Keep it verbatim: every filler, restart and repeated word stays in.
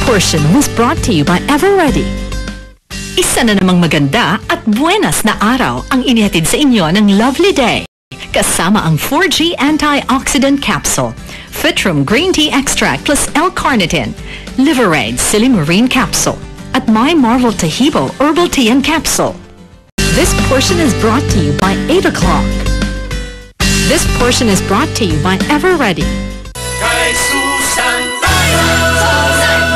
portion was brought to you by Everready. Isa na namang maganda at buenas na araw ang inihatid sa inyo ng Lovely Day. Kasama ang four G Antioxidant Capsule, Fitrum Green Tea Extract plus L-Carnitine, Liverade Silimarine Capsule, at My Marvel Tahibo Herbal Tea and Capsule. This portion is brought to you by eight o'clock. This portion is brought to you by Everready. Kay Susan tayo!